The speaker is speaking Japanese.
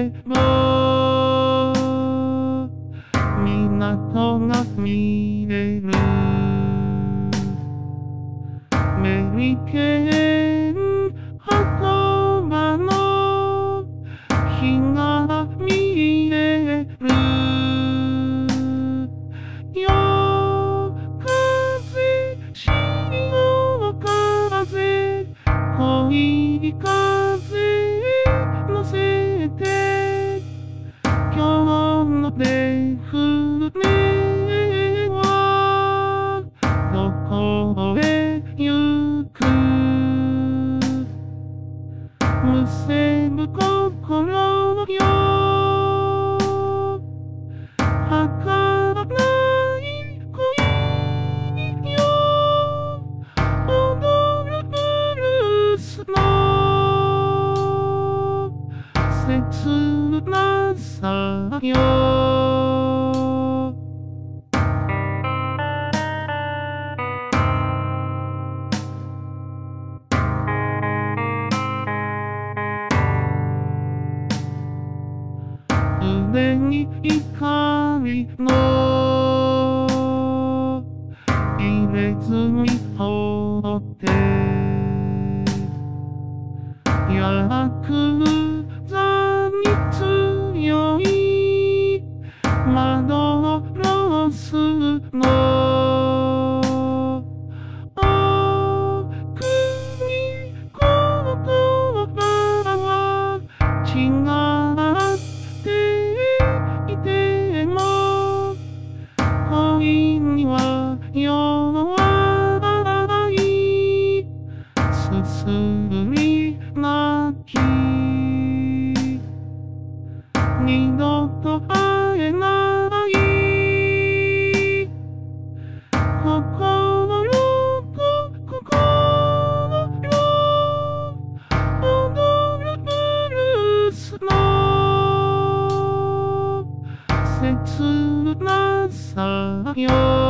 れば港が見える。メリケン墓場の日が見える。夜風潮風恋風乗せて今日の出船はどこへ行く。むせぶ心よ儚い恋よ踊るブルースの切なさよ。腕に光の入れ墨放ってヤクザに強い窓ロスの奥に言葉は違っていても恋には弱いすすり泣き二度と会えない心と心踊るブルースの切なさよ。